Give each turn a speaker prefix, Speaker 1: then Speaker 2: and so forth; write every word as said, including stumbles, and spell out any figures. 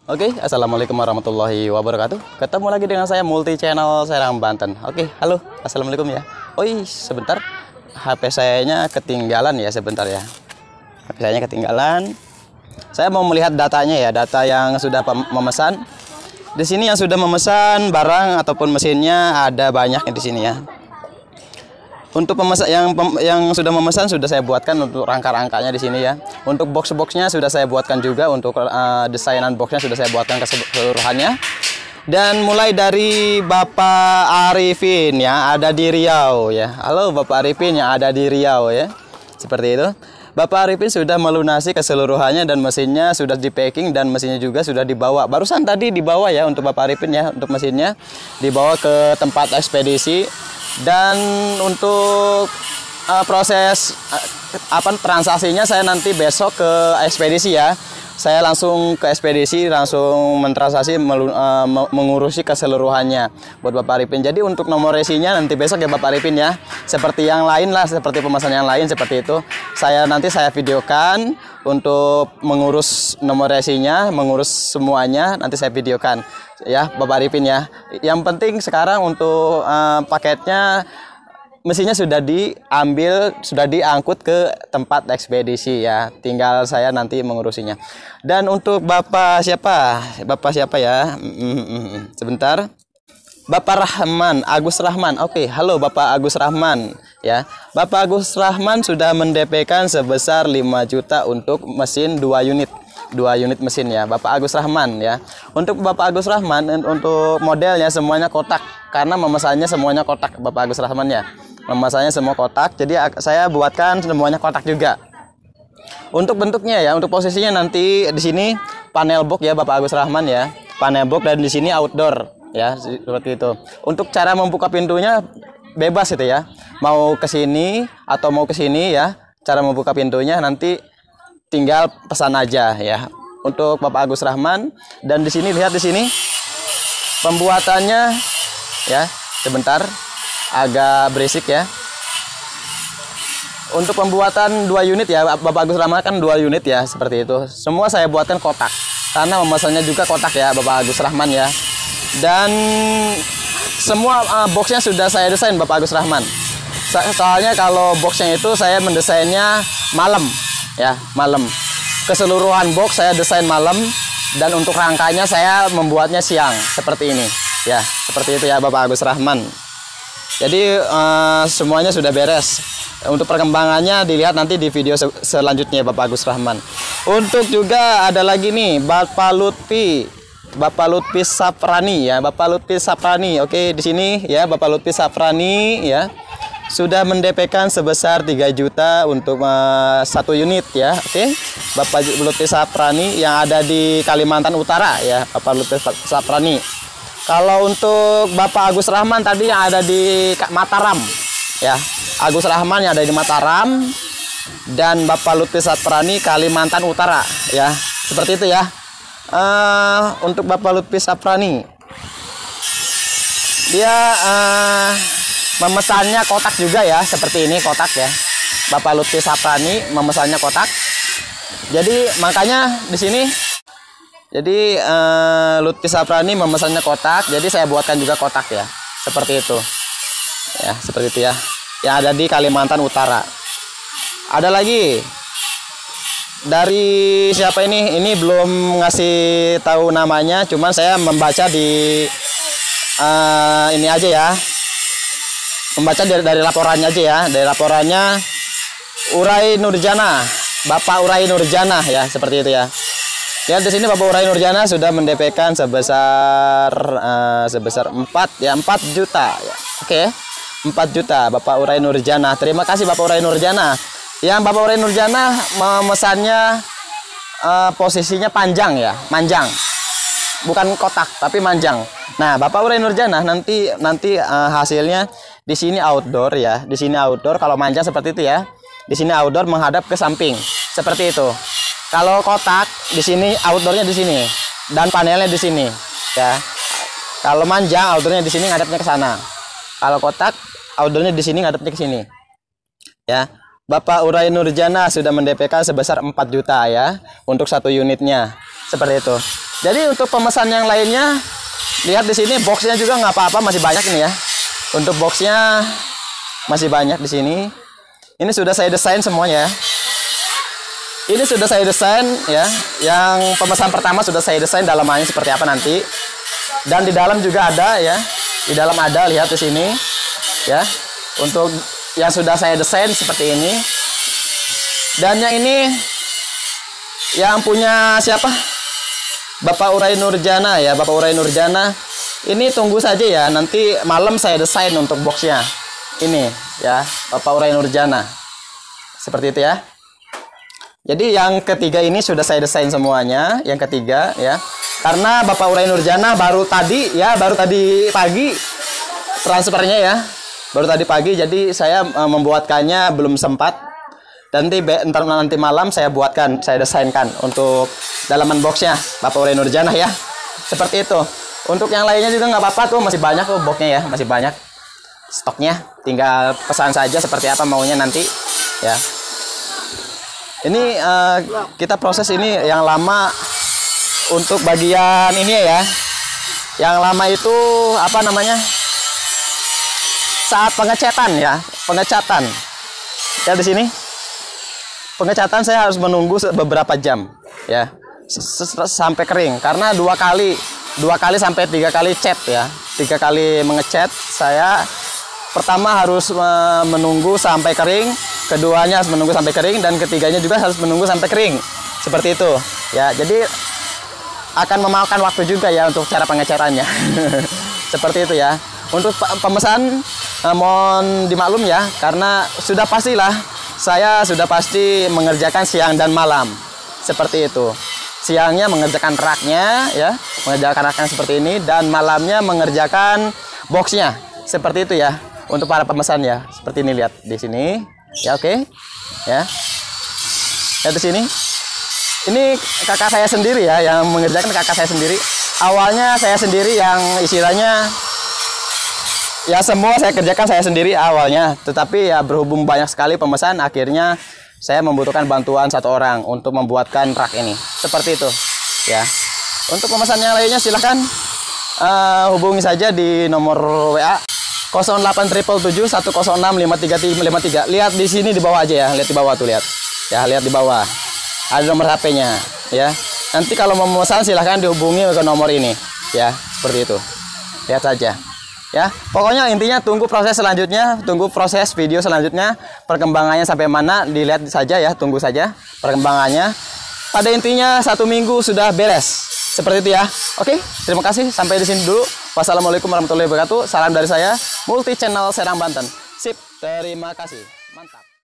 Speaker 1: Oke, assalamualaikum warahmatullahi wabarakatuh. Ketemu lagi dengan saya Multi Channel Serang Banten. Oke, halo, assalamualaikum ya. Oi, sebentar, H P saya ketinggalan ya sebentar ya. H P saya ketinggalan. Saya mau melihat datanya ya, data yang sudah memesan. Di sini yang sudah memesan barang ataupun mesinnya ada banyak di sini ya. Untuk pemesan yang pem, yang sudah memesan sudah saya buatkan untuk rangka-rangkanya di sini ya. Untuk box-boxnya sudah saya buatkan juga, untuk uh, desainan boxnya sudah saya buatkan keseluruhannya. Dan mulai dari Bapak Arifin ya, ada di Riau ya. Halo Bapak Arifin yang ada di Riau ya. Seperti itu. Bapak Arifin sudah melunasi keseluruhannya dan mesinnya sudah di packing dan mesinnya juga sudah dibawa. Barusan tadi dibawa ya untuk Bapak Arifin ya, untuk mesinnya dibawa ke tempat ekspedisi. Dan untuk uh, proses uh, apa transaksinya saya nanti besok ke ekspedisi ya. Saya langsung ke ekspedisi, langsung mentransaksi, melu, uh, mengurusi keseluruhannya buat Bapak Arifin. Jadi untuk nomor resinya nanti besok ya Bapak Arifin ya. Seperti yang lain lah, seperti pemesan yang lain seperti itu. Saya nanti saya videokan untuk mengurus nomor resinya, mengurus semuanya nanti saya videokan ya Bapak Arifin ya. Yang penting sekarang untuk uh, paketnya, mesinnya sudah diambil, sudah diangkut ke tempat ekspedisi ya. Tinggal saya nanti mengurusinya. Dan untuk Bapak siapa? Bapak siapa ya? Sebentar. Bapak Rahman, Agus Rahman. Oke, halo Bapak Agus Rahman ya. Bapak Agus Rahman sudah mend P kan sebesar lima juta untuk mesin dua unit. Dua unit mesin ya, Bapak Agus Rahman ya. Untuk Bapak Agus Rahman, untuk modelnya semuanya kotak karena memesannya semuanya kotak Bapak Agus Rahman ya. Memasanya semua kotak, jadi saya buatkan semuanya kotak juga. Untuk bentuknya ya, untuk posisinya nanti di sini panel box ya Bapak Agus Rahman ya, panel box, dan di sini outdoor ya, seperti itu. Untuk cara membuka pintunya bebas itu ya, mau ke sini atau mau ke sini ya, cara membuka pintunya nanti tinggal pesan aja ya. Untuk Bapak Agus Rahman, dan di sini lihat di sini pembuatannya ya, sebentar. Agak berisik ya. Untuk pembuatan dua unit ya, Bapak Agus Rahman kan dua unit ya, seperti itu. Semua saya buatkan kotak karena memesannya juga kotak ya Bapak Agus Rahman ya. Dan semua uh, boxnya sudah saya desain Bapak Agus Rahman. So soalnya kalau boxnya itu saya mendesainnya malam ya, malam. Keseluruhan box saya desain malam, dan untuk rangkanya saya membuatnya siang seperti ini ya, seperti itu ya Bapak Agus Rahman. Jadi uh, semuanya sudah beres. Untuk perkembangannya dilihat nanti di video se selanjutnya Bapak Agus Rahman. Untuk juga ada lagi nih Bapak Lutfi, Bapak Lutfi Saprani ya, Bapak Lutfi Saprani. Oke, di sini ya Bapak Lutfi Saprani ya. Sudah mend P kan sebesar tiga juta untuk uh, satu unit ya. Oke. Bapak Lutfi Saprani yang ada di Kalimantan Utara ya, Bapak Lutfi Saprani. Kalau untuk Bapak Agus Rahman tadi yang ada di Mataram ya, Agus Rahman yang ada di Mataram, dan Bapak Lutfi Saprani Kalimantan Utara ya, seperti itu ya. Uh, untuk Bapak Lutfi Saprani, dia uh, memesannya kotak juga ya, seperti ini kotak ya. Bapak Lutfi Saprani memesannya kotak. Jadi makanya di sini. Jadi uh, Lutfi Saprani memesannya kotak, jadi saya buatkan juga kotak ya, seperti itu, ya seperti itu ya, yang ada di Kalimantan Utara. Ada lagi dari siapa ini? Ini belum ngasih tahu namanya, cuman saya membaca di uh, ini aja ya, membaca dari, dari laporannya aja ya, dari laporannya Urai Nurjana, Bapak Urai Nurjana ya, seperti itu ya. Ya, di sini Bapak Urai Nurjana sudah mend P kan sebesar uh, sebesar empat ya, empat juta ya. Oke. empat juta Bapak Urai Nurjana. Terima kasih Bapak Urai Nurjana. Yang Bapak Urai Nurjana memesannya uh, posisinya panjang ya, manjang. Bukan kotak tapi manjang. Nah, Bapak Urai Nurjana nanti nanti uh, hasilnya di sini outdoor ya. Di sini outdoor, kalau manjang seperti itu ya. Di sini outdoor menghadap ke samping. Seperti itu. Kalau kotak di sini, outdoornya di sini, dan panelnya di sini, ya. Kalau manjang, outdoornya di sini, ngadepnya ke sana. Kalau kotak, outdoornya di sini, ngadepnya ke sini, ya. Bapak Urai Nurjana sudah mend P kan sebesar empat juta ya untuk satu unitnya, seperti itu. Jadi untuk pemesan yang lainnya, lihat di sini boxnya juga nggak apa-apa, masih banyak ini ya. Untuk boxnya masih banyak di sini. Ini sudah saya desain semuanya. Ini sudah saya desain ya. Yang pemesan pertama sudah saya desain dalamannya seperti apa nanti. Dan di dalam juga ada ya. Di dalam ada, lihat di sini ya. Untuk yang sudah saya desain seperti ini. Dan yang ini yang punya siapa? Bapak Urai Nurjana ya, Bapak Urai Nurjana. Ini tunggu saja ya, nanti malam saya desain untuk boxnya. Ini ya, Bapak Urai Nurjana. Seperti itu ya. Jadi yang ketiga ini sudah saya desain semuanya, yang ketiga ya. Karena Bapak Urai Nurjana baru tadi ya, baru tadi pagi transfernya ya. Baru tadi pagi, jadi saya uh, membuatkannya belum sempat. Nanti ntar nanti malam saya buatkan, saya desainkan untuk dalaman boxnya Bapak Urai Nurjana ya. Seperti itu. Untuk yang lainnya juga nggak apa-apa tuh, masih banyak tuh boxnya ya, masih banyak stoknya. Tinggal pesan saja seperti apa maunya nanti ya. Ini uh, kita proses ini yang lama untuk bagian ini ya. Yang lama itu apa namanya? Saat pengecatan ya, pengecatan. Ya di sini. Pengecatan saya harus menunggu beberapa jam ya sampai kering, karena dua kali dua kali sampai tiga kali cat ya, tiga kali mengecat. Saya pertama harus menunggu sampai kering, keduanya harus menunggu sampai kering, dan ketiganya juga harus menunggu sampai kering, seperti itu ya. Jadi akan memakan waktu juga ya untuk cara pengecatannya. Seperti itu ya. Untuk pemesan mohon dimaklum ya, karena sudah pastilah saya sudah pasti mengerjakan siang dan malam seperti itu. Siangnya mengerjakan raknya ya, mengerjakan raknya seperti ini, dan malamnya mengerjakan boxnya seperti itu ya. Untuk para pemesan ya, seperti ini, lihat di sini ya. Oke ya, lihat di sini. Ini kakak saya sendiri ya yang mengerjakan, kakak saya sendiri. Awalnya saya sendiri yang istilahnya ya, semua saya kerjakan saya sendiri awalnya, tetapi ya berhubung banyak sekali pemesan, akhirnya saya membutuhkan bantuan satu orang untuk membuatkan rak ini. Seperti itu ya. Untuk pemesan yang lainnya silahkan uh, hubungi saja di nomor W A nol delapan tujuh tujuh tujuh satu nol enam lima tiga lima tiga. Lihat di sini di bawah aja ya, lihat di bawah tuh, lihat. Ya, lihat di bawah. Ada nomor H P-nya ya. Nanti kalau mau memesan silahkan dihubungi ke nomor ini ya, seperti itu. Lihat saja. Ya, pokoknya intinya tunggu proses selanjutnya, tunggu proses video selanjutnya, perkembangannya sampai mana dilihat saja ya, tunggu saja perkembangannya. Pada intinya satu minggu sudah beres, seperti itu ya. Oke, terima kasih, sampai di sini dulu. Wassalamualaikum warahmatullahi wabarakatuh. Salam dari saya, Multi Channel Serang Banten. Sip, terima kasih, mantap.